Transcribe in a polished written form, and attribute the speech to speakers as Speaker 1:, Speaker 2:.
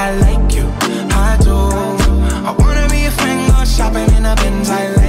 Speaker 1: I like you, I do. I wanna be a friend, go shopping in a Benz, I